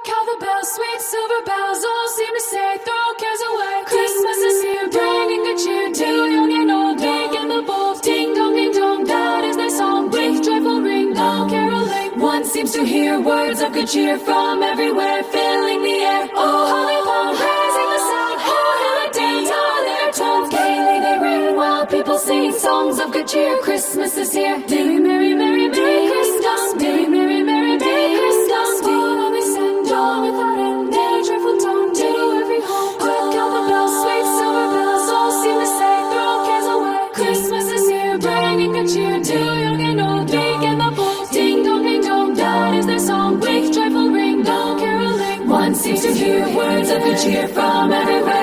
how the bells, sweet silver bells, all seem to say, throw cares away. Christmas is here, bringing good cheer to young and old, big and the bold. Ding dong, that is their song. With joyful ring, all caroling. One seems to hear words of good cheer from everywhere, filling the air. Oh, holly pond, raising the sound. Oh, hill and dance, all their tones. Gaily they ring while people sing songs of good cheer. Christmas is here. Merry, merry, merry, merry Christmas. Merry, merry, merry, merry Christmas. All they send, all without end, their joyful tone to every home. Quick, how the bells, sweet silver bells, all seem to say, throw cares away. Christmas is here, bringing good cheer to young and old, big and the bold. Ding dong, that is their song. With joyful ring, all caroling. One seems to hear words of good cheer from everywhere.